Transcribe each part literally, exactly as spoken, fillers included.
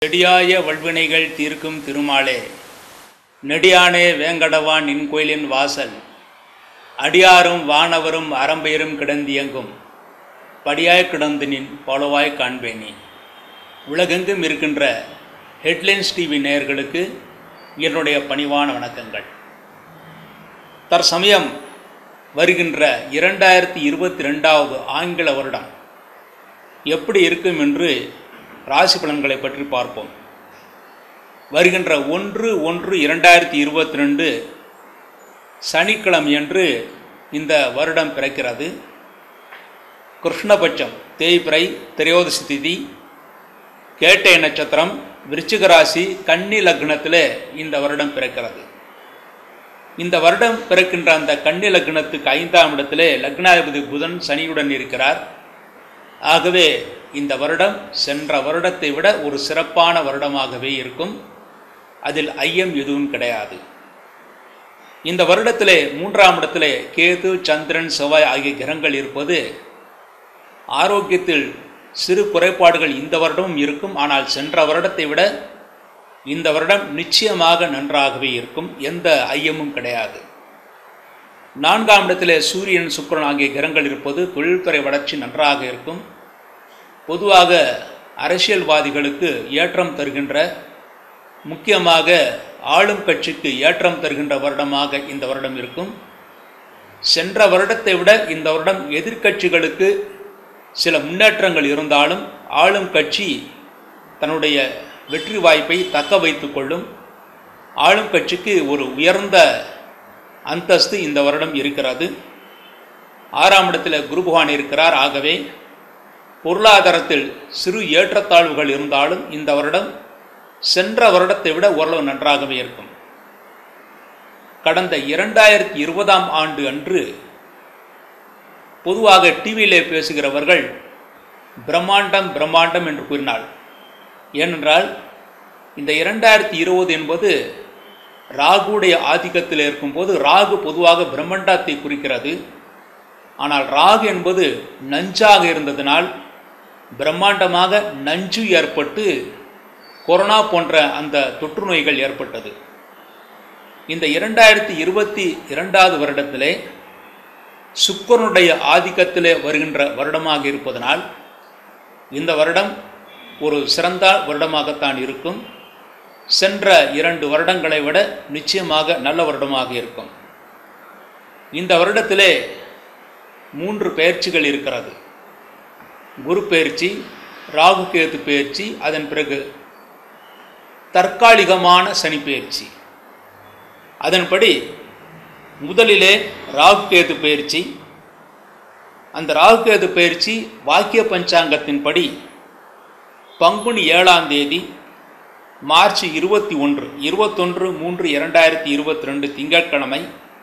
செடியாய வல்வினைகள் தீர்க்கும் திருமாலே, நெடியானே வேங்கடவான் நின் கோயிலின் வாசல், அடியாரும் வானவரும் அறம்பெயரும் கிடந்தியங்கும் படியாய் கிடந்து நின் போலவாய் காண்பேனி. உலகெங்கும் இருக்கின்ற ஹெட்லைன்ஸ் டிவி நேயர்களுக்கு என்னுடைய பணிவான வணக்கங்கள். தற்சமயம் வருகின்ற இரண்டாயிரத்தி இருபத்தி ரெண்டாவது ஆங்கில வருடம் எப்படி இருக்கும் என்று ராசி பலன்களை பற்றி பார்ப்போம். வருகின்ற ஒன்று ஒன்று இரண்டாயிரத்தி இருபத்தி ரெண்டு சனிக்கிழமையன்று இந்த வருடம் பிறக்கிறது. கிருஷ்ணபட்சம் தேய்பிறை திரையோதசி திதி, கேட்டை நட்சத்திரம், விருச்சிக ராசி, கன்னி லக்னத்தில் இந்த வருடம் பிறக்கிறது. இந்த வருடம் பிறக்கின்ற அந்த கன்னி லக்னத்துக்கு ஐந்தாம் இடத்திலே லக்னாதிபதி புதன் சனியுடன் இருக்கிறார். ஆகவே இந்த வருடம் சென்ற வருடத்தை விட ஒரு சிறப்பான வருடமாகவே இருக்கும். அதில் ஐயம் எதுவும் கிடையாது. இந்த வருடத்திலே மூன்றாம் இடத்திலே கேது, சந்திரன், செவ்வாய் ஆகிய கிரகங்கள் இருப்பது ஆரோக்கியத்தில் சிறு குறைபாடுகள் இந்த வருடமும் இருக்கும். ஆனால் சென்ற வருடத்தை விட இந்த வருடம் நிச்சயமாக நன்றாகவே இருக்கும். எந்த ஐயமும் கிடையாது. நான்காம் இடத்திலே சூரியன், சுக்கிரன் ஆகிய கிரகங்கள் இருப்பது தொழில்துறை வளர்ச்சி நன்றாக இருக்கும். பொதுவாக அரசியல்வாதிகளுக்கு ஏற்றம் தருகின்ற, முக்கியமாக ஆளும் கட்சிக்கு ஏற்றம் தருகின்ற வருடமாக இந்த வருடம் இருக்கும். சென்ற வருடத்தை விட இந்த வருடம் எதிர்க்கட்சிகளுக்கு சில முன்னேற்றங்கள் இருந்தாலும் ஆளும் கட்சி தன்னுடைய வெற்றி வாய்ப்பை தக்க வைத்து கொள்ளும். ஆளும் கட்சிக்கு ஒரு உயர்ந்த அந்தஸ்து இந்த வருடம் இருக்கிறது. ஆறாம் இடத்தில் குரு பகவான் இருக்கிறார். ஆகவே பொருளாதாரத்தில் சிறு ஏற்றத்தாழ்வுகள் இருந்தாலும் இந்த வருடம் சென்ற வருடத்தை விட ஓரளவு நன்றாகவே இருக்கும். கடந்த இரண்டாயிரத்தி இருபதாம் ஆண்டு அன்று பொதுவாக டிவியிலே பேசுகிறவர்கள் பிரம்மாண்டம் பிரம்மாண்டம் என்று கூறினார். ஏனென்றால் இந்த இரண்டாயிரத்தி இருபது என்பது ராகுடைய ஆதிக்கத்தில் இருக்கும்போது ராகு பொதுவாக பிரம்மாண்டத்தை குறிக்கிறது. ஆனால் ராகு என்பது நஞ்சாக இருந்ததினால் பிரம்மாண்டமாக நஞ்சு ஏற்பட்டு கொரோனா போன்ற அந்த தொற்று நோய்கள் ஏற்பட்டது. இந்த இரண்டாயிரத்தி இருபத்தி இரண்டாவது வருடத்திலே சுக்கிரனுடைய ஆதிக்கத்திலே வருகின்ற வருடமாக இருப்பதனால் இந்த வருடம் ஒரு சிறந்த வருடமாகத்தான் இருக்கும். சென்ற இரண்டு வருடங்களை விட நிச்சயமாக நல்ல வருடமாக இருக்கும். இந்த வருடத்திலே மூன்று பெயர்ச்சிகள் இருக்கிறது. குரு பெயர்ச்சி, ராகு கேது பெயர்ச்சி, அதன் பிறகு தற்காலிகமான சனி பெயர்ச்சி. அதன்படி முதலிலே ராகு கேது பெயர்ச்சி. அந்த ராகு கேது பெயர்ச்சி வாக்கிய பஞ்சாங்கத்தின்படி பங்குனி ஏழாம் தேதி மார்ச் இருபத்தி ஒன்று இருபத்தொன்று மூன்று இரண்டாயிரத்தி இருபத்தி ரெண்டு திங்கட்கிழமை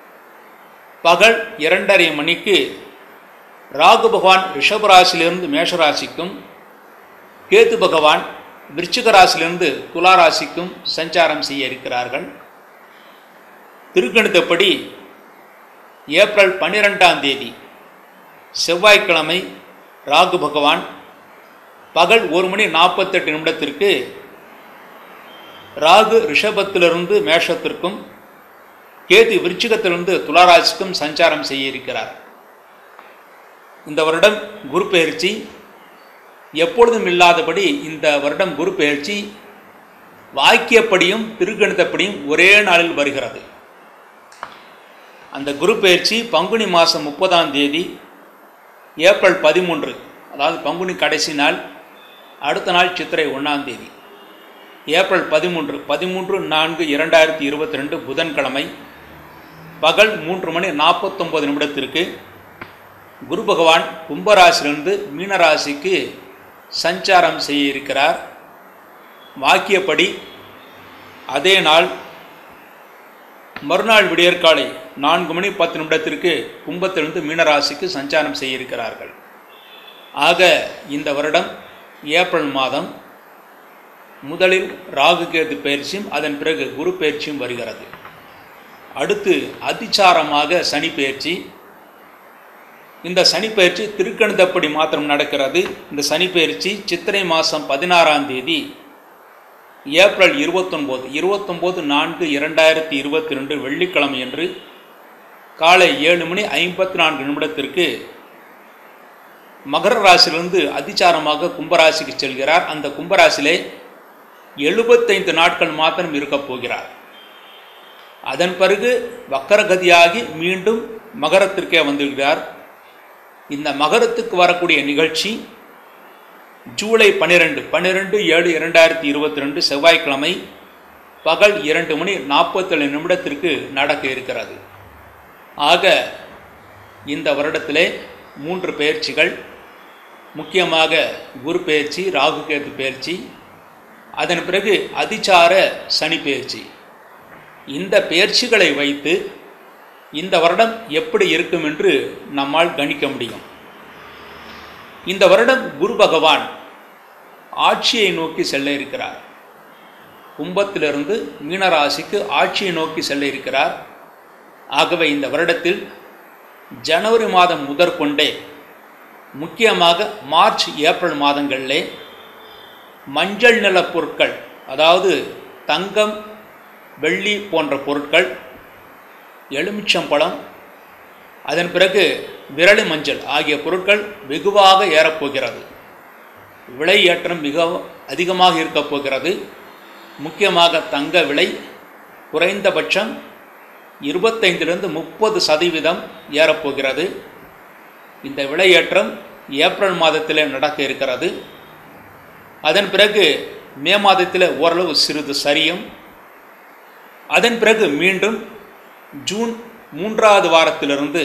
பகல் இரண்டரை மணிக்கு ராகு பகவான் ரிஷபராசிலிருந்து மேஷராசிக்கும், கேது பகவான் விருச்சிக ராசியிலிருந்து துளாராசிக்கும் சஞ்சாரம் செய்ய இருக்கிறார்கள். திருக்கணிதப்படி ஏப்ரல் பன்னிரெண்டாம் தேதி செவ்வாய்க்கிழமை ராகு பகவான் பகல் ஒரு மணி நாற்பத்தெட்டு நிமிடத்திற்கு ராகு ரிஷபத்திலிருந்து மேஷத்திற்கும், கேது விருச்சிகத்திலிருந்து துளாராசிக்கும் சஞ்சாரம் செய்ய இருக்கிறார். இந்த வருடம் குரு பெயர்ச்சி எப்பொழுதும் இல்லாதபடி இந்த வருடம் குரு பெயர்ச்சி வாக்கியப்படியும் திருக்கணிதப்படியும் ஒரே நாளில் வருகிறது. அந்த குரு பெயர்ச்சி பங்குனி மாதம் முப்பதாம் தேதி ஏப்ரல் பதிமூன்று, அதாவது பங்குனி கடைசி நாள், அடுத்த நாள் சித்திரை ஒன்றாம் தேதி, ஏப்ரல் பதிமூன்று பதிமூன்று நான்கு இரண்டாயிரத்தி இருபத்தி ரெண்டு புதன்கிழமை பகல் மூன்று மணி நாற்பத்தொம்பது நிமிடத்திற்கு குரு பகவான் கும்பராசிலிருந்து மீனராசிக்கு சஞ்சாரம் செய்ய இருக்கிறார். வாக்கியப்படி அதே நாள் மறுநாள் விடியற்காலை நான்கு மணி பத்து நிமிடத்திற்கு கும்பத்திலிருந்து மீனராசிக்கு சஞ்சாரம் செய்ய இருக்கிறார்கள். ஆக இந்த வருடம் ஏப்ரல் மாதம் முதலில் ராகு கேது பயிற்சியும் அதன் பிறகு குரு பயிற்சியும் வருகிறது. அடுத்து அதிசாரமாக சனி பயிற்சி. இந்த சனி பயிற்சி திருக்கணிதப்படி மாத்திரம் நடக்கிறது. இந்த சனி பயிற்சி சித்திரை மாதம் பதினாறாம் தேதி ஏப்ரல் இருபத்தொன்பது இருபத்தொம்போது நான்கு இரண்டாயிரத்தி இருபத்தி ரெண்டு வெள்ளிக்கிழமை அன்று காலை ஏழு மணி ஐம்பத்தி நான்கு நிமிடத்திற்கு மகர ராசியிலிருந்து அதிசாரமாக கும்பராசிக்கு செல்கிறார். அந்த கும்பராசியிலே எழுபத்தைந்து நாட்கள் மாத்திரம் இருக்கப் போகிறார். அதன் பிறகு வக்கரகதியாகி மீண்டும் மகரத்திற்கே வந்துவிடுகிறார். இந்த மகரத்துக்கு வரக்கூடிய நிகழ்ச்சி ஜூலை பன்னிரெண்டு பன்னிரெண்டு ஏழு இரண்டாயிரத்தி இருபத்தி ரெண்டு செவ்வாய்க்கிழமை பகல் இரண்டு மணி நாற்பத்தேழு நிமிடத்திற்கு நடக்க இருக்கிறது. ஆக இந்த வருடத்திலே மூன்று பெயர்ச்சிகள், முக்கியமாக குரு பெயர்ச்சி, ராகு கேது பெயர்ச்சி, அதன் பிறகு அதிசார சனி பெயர்ச்சி. இந்த பெயர்ச்சிகளை வைத்து இந்த வருடம் எப்படி இருக்கும் என்று நம்மால் கணிக்க முடியும். இந்த வருடம் குரு பகவான் ஆட்சியை நோக்கி செல்ல இருக்கிறார். கும்பத்திலிருந்து மீனராசிக்கு ஆட்சியை நோக்கி செல்ல இருக்கிறார். ஆகவே இந்த வருடத்தில் ஜனவரி மாதம் முதற்கொண்டே, முக்கியமாக மார்ச் ஏப்ரல் மாதங்களிலே மஞ்சள் நில பொருட்கள், அதாவது தங்கம், வெள்ளி போன்ற பொருட்கள், எலுமிச்சம்பழம், அதன் பிறகு விரலி மஞ்சள் ஆகிய பொருட்கள் வெகுவாக ஏறப்போகிறது. விலை ஏற்றம் மிக அதிகமாக இருக்கப் போகிறது. முக்கியமாக தங்க விலை குறைந்தபட்சம் இருபத்தைந்திலிருந்து முப்பது சதவீதம் ஏறப்போகிறது. இந்த விலையேற்றம் ஏப்ரல் மாதத்தில் நடக்க இருக்கிறது. அதன் பிறகு மே மாதத்தில் ஓரளவு சிறிது சரியும். அதன் பிறகு மீண்டும் ஜூன் மூன்றாவது வாரத்திலிருந்து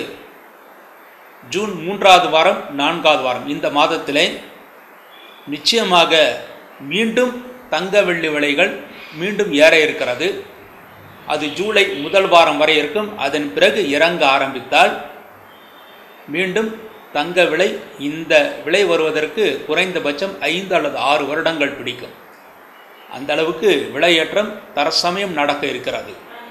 ஜூன் மூன்றாவது வாரம் நான்காவது வாரம் இந்த மாதத்திலே நிச்சயமாக மீண்டும் தங்க வெள்ளி விலைகள் மீண்டும் ஏற இருக்கிறது. அது ஜூலை முதல் வாரம் வரை இருக்கும். அதன் பிறகு இறங்க ஆரம்பித்தால் மீண்டும் தங்க விலை, இந்த விலை வருவதற்கு குறைந்தபட்சம் ஐந்து அல்லது ஆறு வருடங்கள் பிடிக்கும். அந்த அளவுக்கு விலையேற்றம் தற்சமயம் நடக்க இருக்கிறது.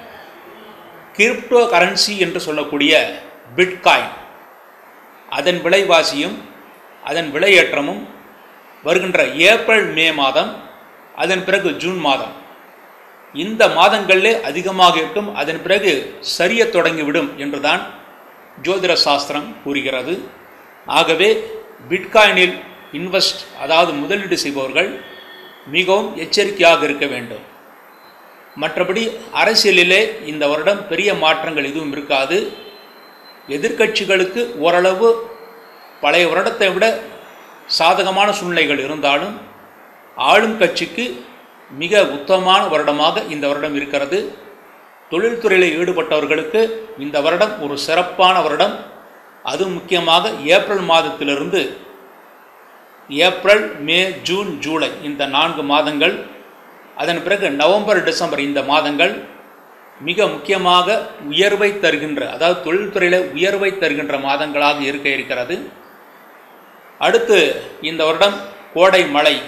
கிரிப்டோ கரன்சி என்று சொல்லக்கூடிய பிட்காயின், அதன் விலைவாசியும் அதன் விலையேற்றமும் வருகின்ற ஏப்ரல் மே மாதம், அதன் பிறகு ஜூன் மாதம், இந்த மாதங்களிலே அதிகமாக இருக்கும். அதன் பிறகு சரிய தொடங்கிவிடும் என்றுதான் ஜோதிட சாஸ்திரம் கூறுகிறது. ஆகவே பிட்காயினில் இன்வெஸ்ட், அதாவது முதலீடு செய்பவர்கள் மிகவும் எச்சரிக்கையாக இருக்க வேண்டும். மற்றபடி அரசியலிலே இந்த வருடம் பெரிய மாற்றங்கள் எதுவும் இருக்காது. எதிர்க்கட்சிகளுக்கு ஓரளவு பழைய வருடத்தை விட சாதகமான சூழ்நிலைகள் இருந்தாலும் ஆளும் கட்சிக்கு மிக உத்தமமான வருடமாக இந்த வருடம் இருக்கிறது. தொழில்துறையில் ஈடுபட்டவர்களுக்கு இந்த வருடம் ஒரு சிறப்பான வருடம். அது முக்கியமாக ஏப்ரல் மாதத்திலிருந்து ஏப்ரல், மே, ஜூன், ஜூலை இந்த நான்கு மாதங்கள், அதன் பிறகு நவம்பர், டிசம்பர் இந்த மாதங்கள் மிக முக்கியமாக உயர்வை தருகின்ற, அதாவது தொழில்துறையில் உயர்வை தருகின்ற மாதங்களாக இருக்க இருக்கிறது. அடுத்து இந்த வருடம் கோடை மழை,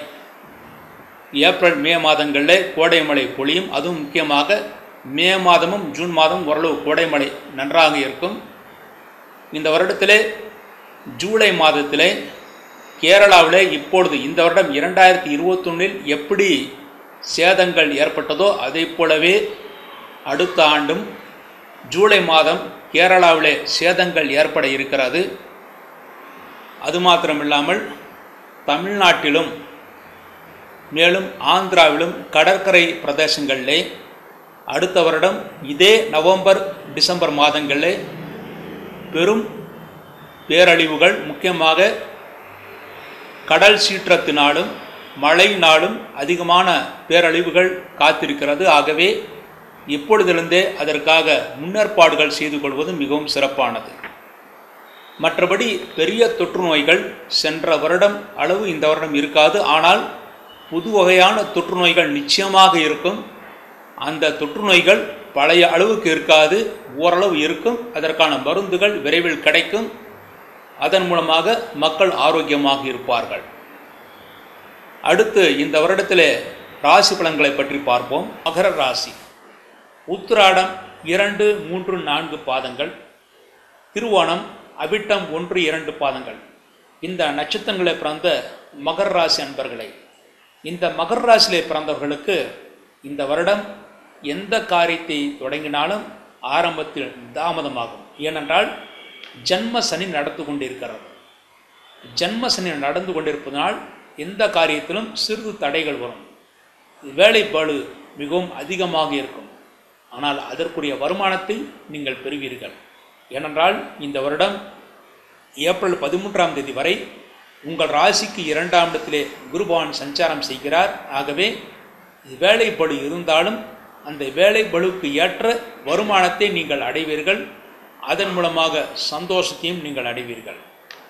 ஏப்ரல் மே மாதங்களில் கோடை மழை பொழியும். அதுவும் முக்கியமாக மே மாதமும் ஜூன் மாதம் ஓரளவு கோடை மழை நன்றாக இருக்கும். இந்த வருடத்திலே ஜூலை மாதத்திலே கேரளாவிலே இப்பொழுது இந்த வருடம் இரண்டாயிரத்தி இருபத்தொன்னில் எப்படி சேதங்கள் ஏற்பட்டதோ அதை போலவே அடுத்த ஆண்டும் ஜூலை மாதம் கேரளாவிலே சேதங்கள் ஏற்பட இருக்கிறது. அது மாத்திரமில்லாமல் தமிழ்நாட்டிலும் மேலும் ஆந்திராவிலும் கடற்கரை பிரதேசங்களிலே அடுத்த வருடம் இதே நவம்பர், டிசம்பர் மாதங்களிலே பெரும் பேரழிவுகள், முக்கியமாக கடல் சீற்றத்தினாலும் மழையினாலும் அதிகமான பேரழிவுகள் காத்திருக்கிறது. ஆகவே இப்பொழுதிலிருந்தே அதற்காக முன்னேற்பாடுகள் செய்து கொள்வது மிகவும் சிறப்பானது. மற்றபடி பெரிய தொற்று நோய்கள் சென்ற வருடம் அளவு இந்த வருடம் இருக்காது. ஆனால் புது வகையான தொற்று நோய்கள் நிச்சயமாக இருக்கும். அந்த தொற்று நோய்கள் பழைய அளவுக்கு இருக்காது, ஓரளவு இருக்கும். அதற்கான மருந்துகள் விரைவில் கிடைக்கும். அதன் மூலமாக மக்கள் ஆரோக்கியமாக இருப்பார்கள். அடுத்து இந்த வருடத்திலே ராசி பலன்களை பற்றி பார்ப்போம். மகர ராசி, உத்திராடம் இரண்டு, மூன்று, நான்கு பாதங்கள், திருவோணம், அவிட்டம் ஒன்று, இரண்டு பாதங்கள். இந்த நட்சத்திரங்களை பிறந்த மகர ராசி அன்பர்களை இந்த மகர ராசியிலே பிறந்தவர்களுக்கு இந்த வருடம் எந்த காரியத்தை தொடங்கினாலும் ஆரம்பத்தில் தாமதமாகும். ஏனென்றால் ஜன்ம சனி நடந்து கொண்டிருக்கிறது. ஜன்ம சனி நடந்து கொண்டிருப்பதனால் எந்த காரியத்திலும் சிறிது தடைகள் வரும். வேலை பளு மிகவும் அதிகமாக இருக்கும். ஆனால் அதற்குரிய வருமானத்தை நீங்கள் பெறுவீர்கள். ஏனென்றால் இந்த வருடம் ஏப்ரல் பதிமூன்றாம் தேதி வரை உங்கள் ராசிக்கு இரண்டாம் இடத்திலே குருபகவான் சஞ்சாரம் செய்கிறார். ஆகவே வேலை பளு இருந்தாலும் அந்த வேலை பளுவுக்கு ஏற்ற வருமானத்தை நீங்கள் அடைவீர்கள். அதன் மூலமாக சந்தோஷத்தையும் நீங்கள் அடைவீர்கள்.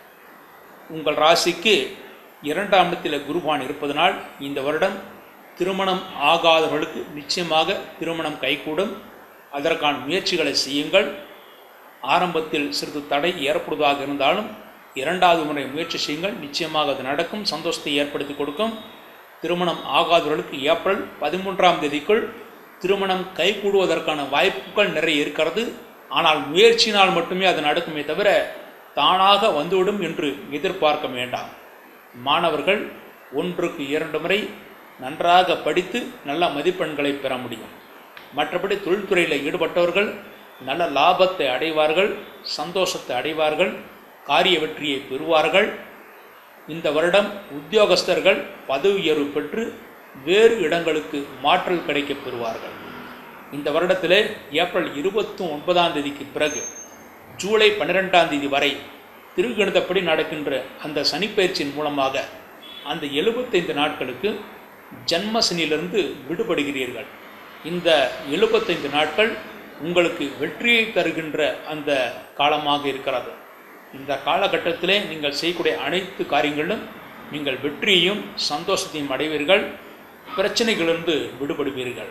உங்கள் ராசிக்கு இரண்டாம் இடத்தில் குருபகவான் இருப்பதனால் இந்த வருடம் திருமணம் ஆகாதவர்களுக்கு நிச்சயமாக திருமணம் கைகூடும். அதற்கான முயற்சிகளை செய்யுங்கள். ஆரம்பத்தில் சிறிது தடை ஏற்படுவதாக இருந்தாலும் இரண்டாவது முறை முயற்சி செய்யுங்கள். நிச்சயமாக அது நடக்கும், சந்தோஷத்தை ஏற்படுத்தி கொடுக்கும். திருமணம் ஆகாதவர்களுக்கு ஏப்ரல் பதிமூன்றாம் தேதிக்குள் திருமணம் கைகூடுவதற்கான வாய்ப்புகள் நிறைய இருக்கிறது. ஆனால் முயற்சினால் மட்டுமே அது நடக்குமே தவிர தானாக வந்துவிடும் என்று எதிர்பார்க்க வேண்டாம். மாணவர்கள் ஒன்றுக்கு இரண்டு முறை நன்றாக படித்து நல்ல மதிப்பெண்களை பெற முடியும். மற்றபடி தொழில்துறையில் ஈடுபட்டவர்கள் நல்ல லாபத்தை அடைவார்கள், சந்தோஷத்தை அடைவார்கள், காரிய வெற்றியை பெறுவார்கள். இந்த வருடம் உத்தியோகஸ்தர்கள் பதவி உயர்வு பெற்று வேறு இடங்களுக்கு மாற்றல் கிடைக்க பெறுவார்கள். இந்த வருடத்திலே ஏப்ரல் இருபத்தி ஒன்பதாம் தேதிக்கு பிறகு ஜூலை பன்னிரெண்டாம் தேதி வரை திருக்கணிதப்படி நடக்கின்ற அந்த சனிப்பயிற்சியின் மூலமாக அந்த எழுபத்தைந்து நாட்களுக்கு ஜன்மசனியிலிருந்து விடுபடுகிறீர்கள். இந்த எழுபத்தைந்து நாட்கள் உங்களுக்கு வெற்றியை தருகின்ற அந்த காலமாக இருக்கிறது. இந்த காலகட்டத்திலே நீங்கள் செய்யக்கூடிய அனைத்து காரியங்களிலும் நீங்கள் வெற்றியையும் சந்தோஷத்தையும் அடைவீர்கள். பிரச்சனைகளிலிருந்து விடுபடுவீர்கள்.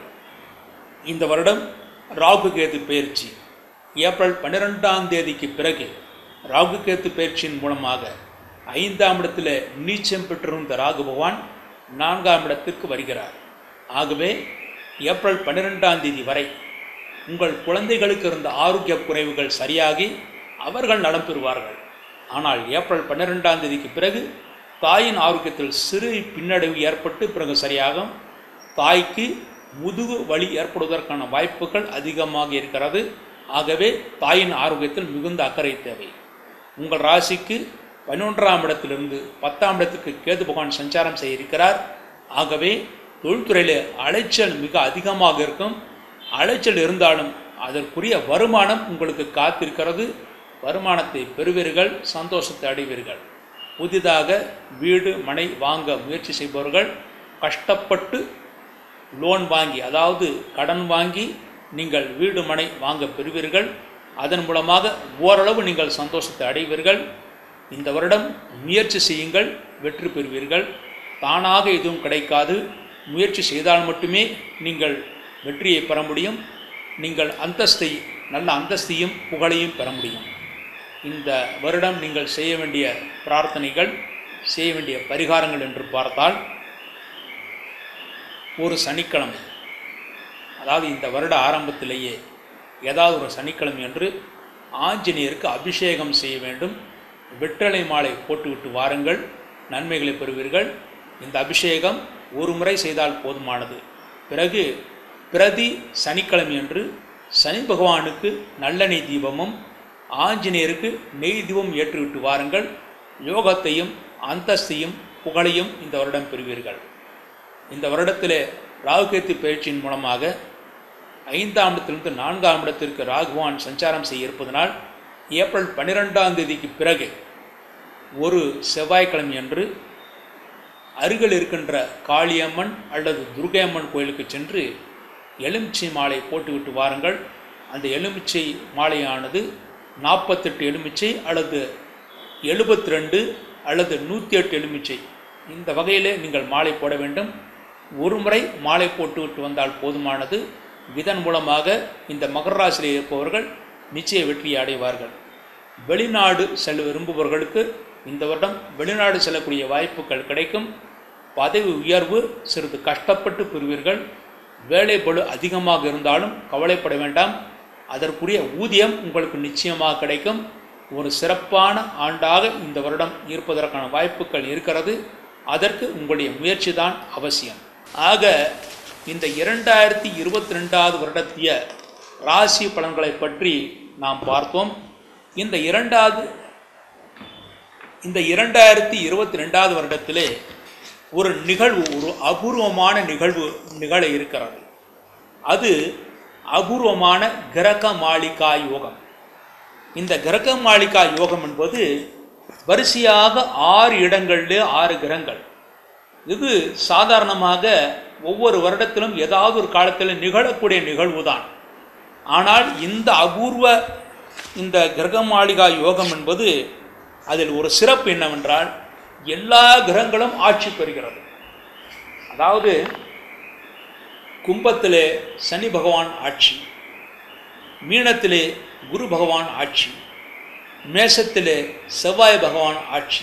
இந்த வருடம் ராகு கேது பயிற்சி ஏப்ரல் பன்னிரெண்டாம் தேதிக்கு பிறகு ராகு கேது பயிற்சியின் மூலமாக ஐந்தாம் இடத்தில் நீச்சம் பெற்றிருந்த ராகு பகவான் நான்காம் இடத்திற்கு வருகிறார். ஆகவே ஏப்ரல் பன்னிரெண்டாம் தேதி வரை உங்கள் குழந்தைகளுக்கு இருந்த ஆரோக்கிய குறைவுகள் சரியாகி அவர்கள் நலம் பெறுவார்கள். ஆனால் ஏப்ரல் பன்னிரெண்டாம் தேதிக்கு பிறகு தாயின் ஆரோக்கியத்தில் சிறு பின்னடைவு ஏற்பட்டு பிறகு சரியாகும். தாய்க்கு முதுகு வலி ஏற்படுவதற்கான வாய்ப்புகள் அதிகமாக இருக்கிறது. ஆகவே தாயின் ஆரோக்கியத்தில் மிகுந்த அக்கறை தேவை. உங்கள் ராசிக்கு பதினொன்றாம் இடத்திலிருந்து பத்தாம் இடத்துக்கு கேது பகவான் சஞ்சாரம் செய்ய இருக்கிறார். ஆகவே தொழில்துறையில் அலைச்சல் மிக அதிகமாக இருக்கும். அலைச்சல் இருந்தாலும் அதற்குரிய வருமானம் உங்களுக்கு காத்திருக்கிறது. வருமானத்தை பெறுவீர்கள், சந்தோஷத்தை அடைவீர்கள். புதிதாக வீடு மனை வாங்க முயற்சி செய்பவர்கள் கஷ்டப்பட்டு லோன் வாங்கி, அதாவது கடன் வாங்கி நீங்கள் வீடு மனை வாங்க பெறுவீர்கள். அதன் மூலமாக ஓரளவு நீங்கள் சந்தோஷத்தை அடைவீர்கள். இந்த வருடம் முயற்சி செய்யுங்கள், வெற்றி பெறுவீர்கள். தானாக எதுவும் கிடைக்காது. முயற்சி செய்தால் மட்டுமே நீங்கள் வெற்றியை பெற முடியும். நீங்கள் அந்தஸ்தை நல்ல அந்தஸ்தையும் புகழையும் பெற முடியும். இந்த வருடம் நீங்கள் செய்ய வேண்டிய பிரார்த்தனைகள், செய்ய வேண்டிய பரிகாரங்கள் என்று பார்த்தால், ஒரு சனிக்கிழமை, அதாவது இந்த வருட ஆரம்பத்திலேயே ஏதாவது ஒரு சனிக்கிழமை என்று ஆஞ்சநேயருக்கு அபிஷேகம் செய்ய வேண்டும். வெற்றிலை மாலை போட்டுவிட்டு வாருங்கள், நன்மைகளை பெறுவீர்கள். இந்த அபிஷேகம் ஒரு முறை செய்தால் போதுமானது. பிறகு பிரதி சனிக்கிழமை என்று சனி பகவானுக்கு நல்லெண்ணெய் தீபமும் ஆஞ்சநேயருக்கு நெய் தீபம் ஏற்றுவிட்டு வாருங்கள். யோகத்தையும் அந்தஸ்தையும் புகழையும் இந்த வருடம் பெறுவீர்கள். இந்த வருடத்திலே ராகுகேத்து பயிற்சியின் மூலமாக ஐந்தாம் இடத்திலிருந்து நான்காம் இடத்திற்கு ராகுவான் சஞ்சாரம் செய்ய இருப்பதனால் ஏப்ரல் பன்னிரெண்டாம் தேதிக்கு பிறகு ஒரு செவ்வாய்க்கிழமை அன்று அருகில் இருக்கின்ற காளியம்மன் அல்லது துர்கையம்மன் கோயிலுக்கு சென்று எலுமிச்சை மாலை போட்டுவிட்டு வாருங்கள். அந்த எலுமிச்சை மாலையானது நாற்பத்தெட்டு எலுமிச்சை அல்லது எழுபத்தி ரெண்டு அல்லது நூற்றி எட்டு எலுமிச்சை, இந்த வகையிலே நீங்கள் மாலை போட வேண்டும். ஒரு முறை மாலை போட்டுவிட்டு வந்தால் போதுமானது. இதன் மூலமாக இந்த மகர ராசியில் இருப்பவர்கள் நிச்சய வெற்றியை அடைவார்கள். வெளிநாடு செல்ல விரும்புபவர்களுக்கு இந்த வருடம் வெளிநாடு செல்லக்கூடிய வாய்ப்புகள் கிடைக்கும். பதவி உயர்வு சிறிது கஷ்டப்பட்டு பெறுவீர்கள். வேலை பளு அதிகமாக இருந்தாலும் கவலைப்பட வேண்டாம். அதற்குரிய ஊதியம் உங்களுக்கு நிச்சயமாக கிடைக்கும். ஒரு சிறப்பான ஆண்டாக இந்த வருடம் இருப்பதற்கான வாய்ப்புகள் இருக்கிறது. அதற்கு உங்களுடைய முயற்சி தான் அவசியம். ஆக இந்த இரண்டாயிரத்தி இருபத்தி ரெண்டாவது வருடத்திய ராசி பலன்களை பற்றி நாம் பார்த்தோம். இந்த இரண்டாவது இந்த இரண்டாயிரத்தி இருபத்தி ரெண்டாவது வருடத்திலே ஒரு நிகழ்வு, ஒரு அபூர்வமான நிகழ்வு நிகழ இருக்கிறது. அது அபூர்வமான கிரக மாளிகா யோகம். இந்த கிரக மாளிகா யோகம் என்பது வரிசையாக ஆறு இடங்களில் ஆறு கிரகங்கள். இது சாதாரணமாக ஒவ்வொரு வருடத்திலும் ஏதாவது ஒரு காலத்தில் நிகழக்கூடிய நிகழ்வு தான். ஆனால் இந்த அபூர்வ இந்த கிரக மாளிகா யோகம் என்பது அதில் ஒரு சிறப்பு என்னவென்றால் எல்லா கிரகங்களும் ஆட்சி பெறுகிறது. அதாவது கும்பத்திலே சனி பகவான் ஆட்சி, மீனத்திலே குரு பகவான் ஆட்சி, மேசத்திலே செவ்வாய் பகவான் ஆட்சி,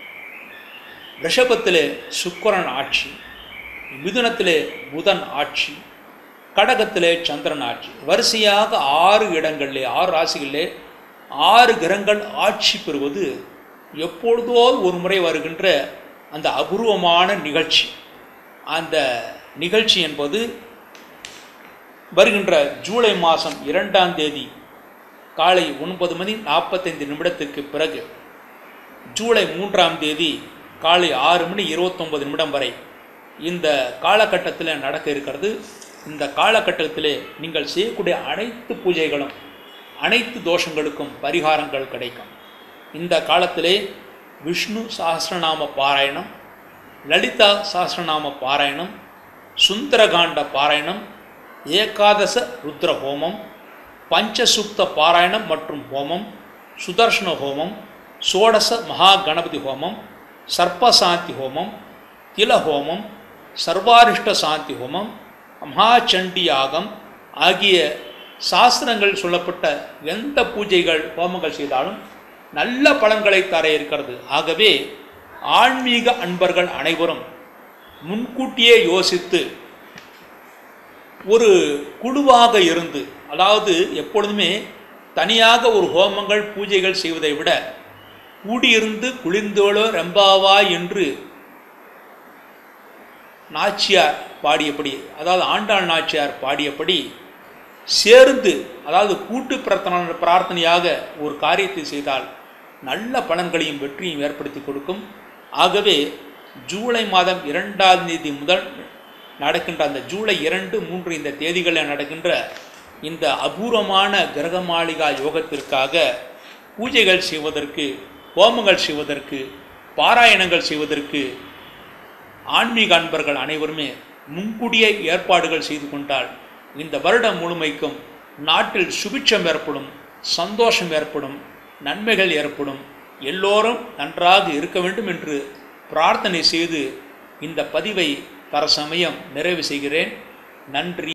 ரிஷபத்திலே சுக்கிரன் ஆட்சி, மிதுனத்திலே புதன் ஆட்சி, கடகத்திலே சந்திரன் ஆட்சி. வரிசையாக ஆறு இடங்களிலே ஆறு ராசிகளிலே ஆறு கிரகங்கள் ஆட்சி பெறுவது எப்பொழுதோ ஒரு முறை வருகின்ற அந்த அபூர்வமான நிகழ்ச்சி. அந்த நிகழ்ச்சி என்பது வருகின்ற ஜூலை மாதம் இரண்டாம் தேதி காலை ஒன்பது மணி நாற்பத்தைந்து நிமிடத்துக்கு பிறகு ஜூலை மூன்றாம் தேதி காலை ஆறு மணி இருபத்தொம்பது நிமிடம் வரை இந்த காலகட்டத்தில் நடக்க இருக்கிறது. இந்த காலகட்டத்திலே நீங்கள் செய்யக்கூடிய அனைத்து பூஜைகளும் அனைத்து தோஷங்களுக்கும் பரிகாரங்கள் கிடைக்கும். இந்த காலத்திலே விஷ்ணு சஹஸ்ரநாம பாராயணம், லலிதா சஹஸ்ரநாம பாராயணம், சுந்தரகாண்ட பாராயணம், ஏகாதச ருத்ர ஹோமம், பஞ்சசுக்த பாராயணம் மற்றும் ஹோமம், சுதர்ஷன ஹோமம், சோடச மகா கணபதி ஹோமம், சர்ப்பசாந்தி ஹோமம், தில ஹோமம், சர்வாரிஷ்ட சாந்தி ஹோமம், மகாச்சண்டி யாகம் ஆகிய சாஸ்திரங்கள் சொல்லப்பட்ட எந்த பூஜைகள் ஹோமங்கள் செய்தாலும் நல்ல பலன்களை தர இருக்கிறது. ஆகவே ஆன்மீக அன்பர்கள் அனைவரும் முன்கூட்டியே யோசித்து ஒரு குழுவாக இருந்து, அதாவது எப்பொழுதுமே தனியாக ஒரு ஹோமங்கள் பூஜைகள் செய்வதை விட கூடியிருந்து குளிர்ந்தோளோ ரெம்பாவாய் என்று நாச்சியார் பாடியபடி, அதாவது ஆண்டாள் நாச்சியார் பாடியபடி சேர்ந்து, அதாவது கூட்டு பிரார்த்தனை பிரார்த்தனையாக ஒரு காரியத்தை செய்தால் நல்ல பலன்களையும் வெற்றியும் ஏற்படுத்தி கொடுக்கும். ஆகவே ஜூலை மாதம் இரண்டாம் தேதி முதல் நடக்கின்ற அந்த ஜூலை இரண்டு மூன்று இந்த தேதிகளில் நடக்கின்ற இந்த அபூர்வமான கிரக மாளிகா யோகத்திற்காக பூஜைகள் செய்வதற்கு, ஹோமங்கள் செய்வதற்கு, பாராயணங்கள் செய்வதற்கு ஆன்மீக அன்பர்கள் அனைவருமே முன்கூடிய ஏற்பாடுகள் செய்து கொண்டால் இந்த வருடம் முழுமைக்கும் நாட்டில் சுபிட்சம் ஏற்படும், சந்தோஷம் ஏற்படும், நன்மைகள் ஏற்படும். எல்லோரும் நன்றாக இருக்க வேண்டும் என்று பிரார்த்தனை செய்து இந்த பதிவை தற்சமயம் நிறைவு செய்கிறேன். நன்றி.